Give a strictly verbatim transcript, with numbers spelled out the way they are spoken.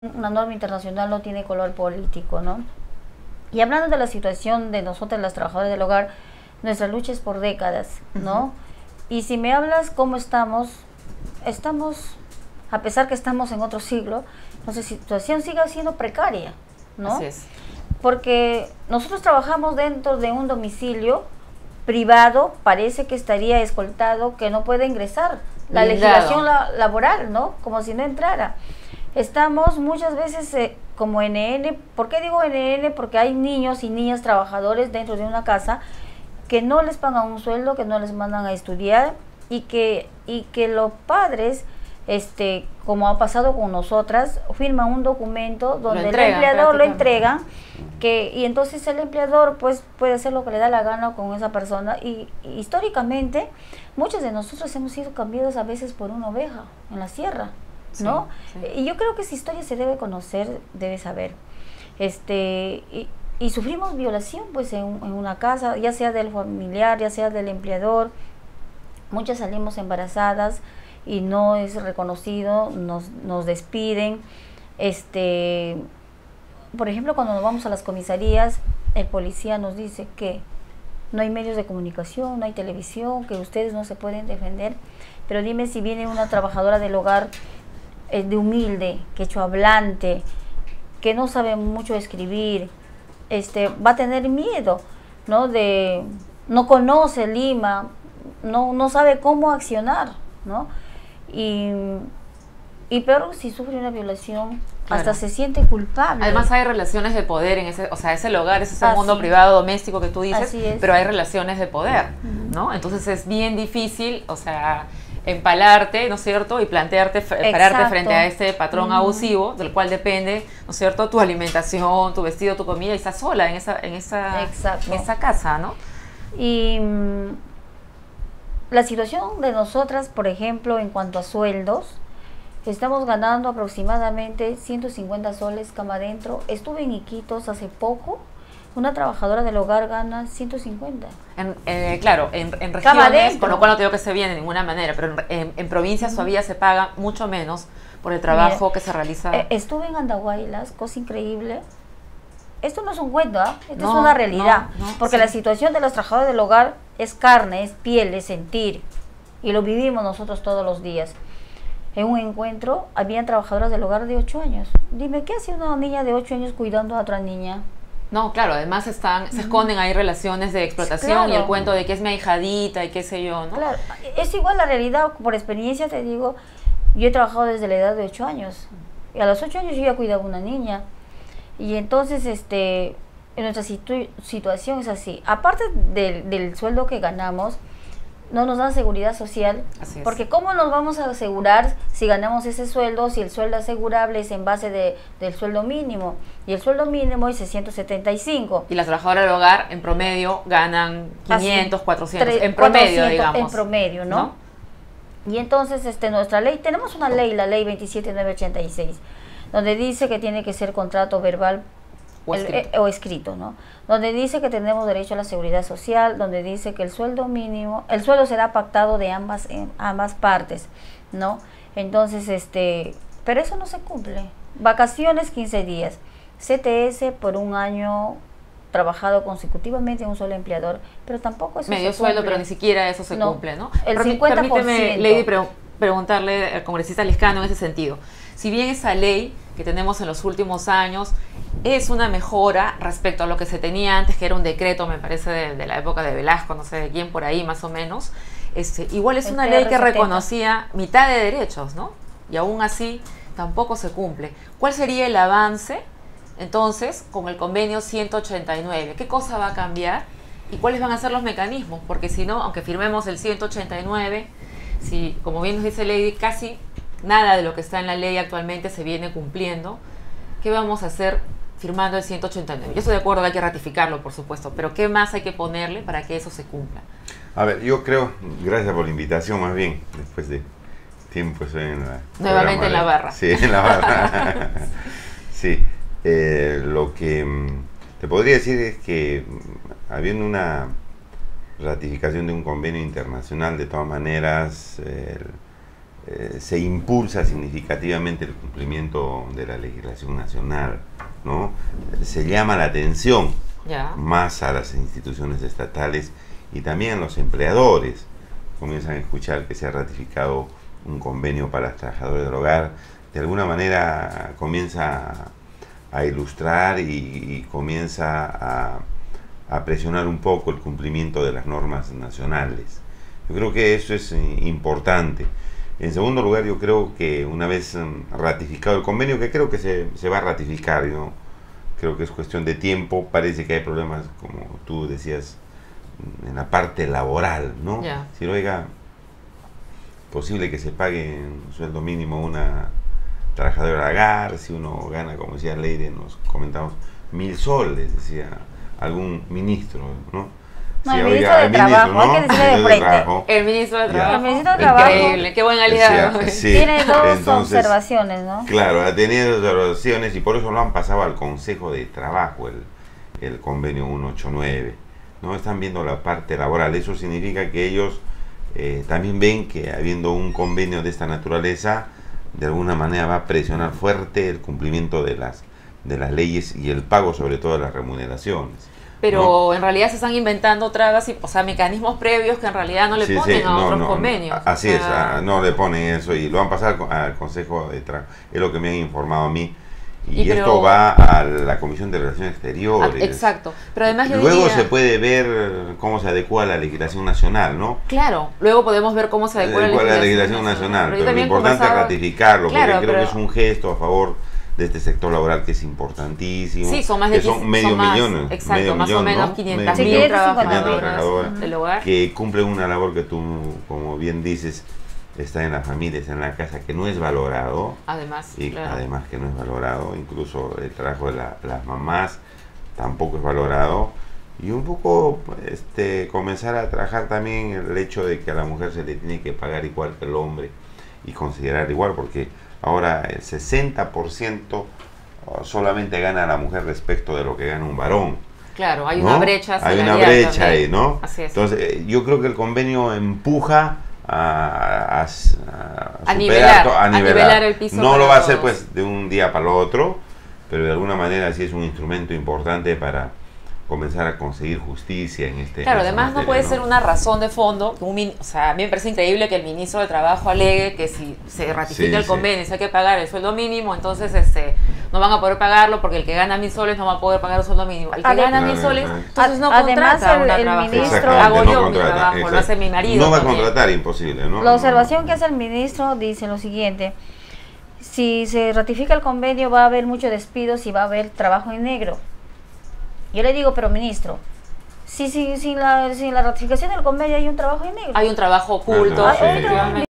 una norma internacional no tiene color político, ¿no? Y hablando de la situación de nosotras las trabajadoras del hogar, nuestra lucha es por décadas, ¿no? Uh-huh. Y si me hablas cómo estamos, estamos, a pesar que estamos en otro siglo, nuestra situación sigue siendo precaria, ¿no? Así es. Porque nosotros trabajamos dentro de un domicilio privado, parece que estaría escoltado, que no puede ingresar. La Blindado. Legislación la, laboral, ¿no? Como si no entrara. Estamos muchas veces eh, como N N. ¿Por qué digo N N? Porque hay niños y niñas trabajadores dentro de una casa que no les pagan un sueldo, que no les mandan a estudiar y que, y que los padres, este, como ha pasado con nosotras, firman un documento donde el empleador lo entrega, que, y entonces el empleador pues puede hacer lo que le da la gana con esa persona y, y históricamente muchos de nosotros hemos sido cambiados a veces por una oveja en la sierra, ¿no? Sí, sí. Y yo creo que esa historia se debe conocer, debe saber. Este, y, y sufrimos violación pues en, en una casa, ya sea del familiar, ya sea del empleador. Muchas salimos embarazadas y no es reconocido, nos, nos despiden. Este, por ejemplo, cuando nos vamos a las comisarías, el policía nos dice que no hay medios de comunicación, no hay televisión, que ustedes no se pueden defender. Pero dime si viene una trabajadora del hogar eh, de humilde, quechohablante, que no sabe mucho escribir, este, va a tener miedo, ¿no? De, no conoce Lima, no, no sabe cómo accionar, ¿no? Y, y peor si sufre una violación, claro, hasta se siente culpable. Además hay relaciones de poder en ese, o sea, ese hogar, es ese mundo privado, doméstico que tú dices, pero hay relaciones de poder, uh-huh, ¿no? Entonces es bien difícil, o sea, empalarte, ¿no es cierto? Y plantearte, Exacto. pararte frente a este patrón uh-huh. abusivo, del cual depende, ¿no es cierto? Tu alimentación, tu vestido, tu comida, y estás sola en esa, en esa, en esa casa, ¿no? Y mmm, la situación de nosotras, por ejemplo, en cuanto a sueldos, estamos ganando aproximadamente ciento cincuenta soles cama adentro. Estuve en Iquitos hace poco, una trabajadora del hogar gana ciento cincuenta. En, eh, claro, en, en regiones, con lo cual no te digo que se bien de ninguna manera, pero en, en, en provincias uh-huh. todavía se paga mucho menos por el trabajo Mira, que se realiza. Eh, estuve en Andahuaylas, cosa increíble. Esto no es un cuento, ¿eh? Esto no, es una realidad, no, no, porque sí. la situación de los trabajadores del hogar es carne, es piel, es sentir, y lo vivimos nosotros todos los días. En un encuentro, habían trabajadoras del hogar de ocho años. Dime, ¿qué hace una niña de ocho años cuidando a otra niña? No, claro, además están, se esconden ahí relaciones de explotación, claro, y el cuento de que es mi ahijadita y qué sé yo, ¿no? Claro, es igual la realidad, por experiencia te digo, yo he trabajado desde la edad de ocho años, y a los ocho años yo ya cuidaba a una niña, y entonces, este, en nuestra situ situación es así, aparte del, del sueldo que ganamos, no nos dan seguridad social, Así es. Porque ¿cómo nos vamos a asegurar si ganamos ese sueldo, si el sueldo asegurable es en base de, del sueldo mínimo? Y el sueldo mínimo es seiscientos setenta y cinco. Y las trabajadoras del hogar en promedio ganan quinientos, cuatrocientos, en promedio, cuatrocientos, digamos. En promedio, ¿no? ¿no? Y entonces este, nuestra ley, tenemos una ley, la ley veintisiete mil novecientos ochenta y seis, donde dice que tiene que ser contrato verbal o escrito. El, eh, o escrito, ¿no? Donde dice que tenemos derecho a la seguridad social, donde dice que el sueldo mínimo, el sueldo será pactado de ambas, en ambas partes, ¿no? Entonces, este, pero eso no se cumple. Vacaciones quince días, C T S por un año trabajado consecutivamente en un solo empleador, pero tampoco eso medio se sueldo, cumple. pero ni siquiera eso se no, cumple, ¿no? El cincuenta por ciento. Permíteme, Lady, pre preguntarle al congresista Liscano en ese sentido. Si bien esa ley que tenemos en los últimos años es una mejora respecto a lo que se tenía antes, que era un decreto, me parece, de, de la época de Velasco, no sé de quién, por ahí más o menos, este, igual es una ley que reconocía mitad de derechos, ¿no? Y aún así tampoco se cumple. ¿Cuál sería el avance, entonces, con el convenio ciento ochenta y nueve? ¿Qué cosa va a cambiar? ¿Y cuáles van a ser los mecanismos? Porque si no, aunque firmemos el ciento ochenta y nueve, si, como bien nos dice Lady, casi nada de lo que está en la ley actualmente se viene cumpliendo, ¿qué vamos a hacer firmando el ciento ochenta y nueve? Yo estoy de acuerdo que hay que ratificarlo, por supuesto, pero ¿qué más hay que ponerle para que eso se cumpla? A ver, yo creo, gracias por la invitación, más bien, después de tiempo estoy en la... Nuevamente en la barra. Sí, en la barra. Sí, eh, lo que mm, te podría decir es que mm, habiendo una ratificación de un convenio internacional, de todas maneras, eh, eh, se impulsa significativamente el cumplimiento de la legislación nacional, ¿no? Se llama la atención Ya. más a las instituciones estatales y también a los empleadores. Comienzan a escuchar que se ha ratificado un convenio para los trabajadores del hogar. De alguna manera comienza a, a ilustrar y, y comienza a, a presionar un poco el cumplimiento de las normas nacionales. Yo creo que eso es eh, importante. En segundo lugar, yo creo que una vez um, ratificado el convenio, que creo que se, se va a ratificar, ¿no? Creo que es cuestión de tiempo. Parece que hay problemas, como tú decías, en la parte laboral, ¿no? Ya. Si oiga, posible que se pague un sueldo mínimo a una trabajadora de hogar, si uno gana, como decía Leire, nos comentamos, mil soles, decía algún ministro, ¿no? No, Sí, el oiga, ministro de Trabajo, hay que decirle de El ministro frente. Trabajo. El ministro de Ya. Trabajo. El ministro de Trabajo Increíble, qué buen aliado. Decía, sí, tiene dos entonces, observaciones, ¿no? Claro, ha tenido observaciones y por eso lo han pasado al Consejo de Trabajo, el, el convenio ciento ochenta y nueve. ¿No? Están viendo la parte laboral. Eso significa que ellos eh, también ven que habiendo un convenio de esta naturaleza, de alguna manera va a presionar fuerte el cumplimiento de las, de las leyes y el pago sobre todo de las remuneraciones. Pero ¿no? en realidad se están inventando trabas, y, o sea, mecanismos previos que en realidad no le Sí, ponen sí, a no, otros no, convenios. Así o es, sea, ah, no le ponen eso y lo van a pasar al, al Consejo de Trabajo. Es lo que me han informado a mí. Y, Y esto pero- va a la Comisión de Relaciones ah, Exteriores. exacto. Pero además yo Luego diría, se puede ver cómo se adecua a la legislación nacional, ¿no? claro, luego podemos ver cómo se adecua Adecua a la la legislación legislación nacional. nacional. Pero yo Pero lo también importante es conversaba- ratificarlo, Claro, porque creo pero- que es un gesto a favor de este sector laboral que es importantísimo. Sí, son más de que son quince medio son más, millón, exacto, medio más millón, o menos ¿no? quinientas Medio mil millón, trabajadoras trabajadoras del hogar. que cumplen una labor que tú, como bien dices, está en las familias, en la casa, que no es valorado. Además, Y claro. además que no es valorado, incluso el trabajo de la- las mamás tampoco es valorado. Y un poco este, comenzar a trabajar también el hecho de que a la mujer se le tiene que pagar igual que al hombre y considerar igual, porque ahora el sesenta por ciento solamente gana la mujer respecto de lo que gana un varón. Claro, hay ¿no? una brecha Hay una salarial brecha también. ahí, ¿no? Así es. Entonces, eh, yo creo que el convenio empuja a, a, a A superar nivelar, to- a nivelar el piso No para lo va a hacer todos. pues de un día para el otro, pero de alguna manera sí es un instrumento importante para comenzar a conseguir justicia en este Claro, en esta además no materia, puede ser una razón de fondo. Que un min- o sea, a mí me parece increíble que el ministro de Trabajo alegue que si se ratifica Sí, el sí. convenio y se hay que pagar el sueldo mínimo, entonces este no van a poder pagarlo porque el que gana mil soles no va a poder pagar el sueldo mínimo. El que Además- gana mil Claro, soles, claro. entonces no Además, contrata a el- una el trabajadora. ministro- Hago no yo mi contrata, trabajo, lo exacto. hace mi marido. No va a también. contratar, imposible, ¿no? La observación que hace el ministro dice lo siguiente: si se ratifica el convenio va a haber muchos despidos y va a haber trabajo en negro. Yo le digo, pero ministro, si, si, sin, la, sin la ratificación del convenio hay un trabajo en negro. Hay un trabajo oculto, Ah, no, sí. efectivamente.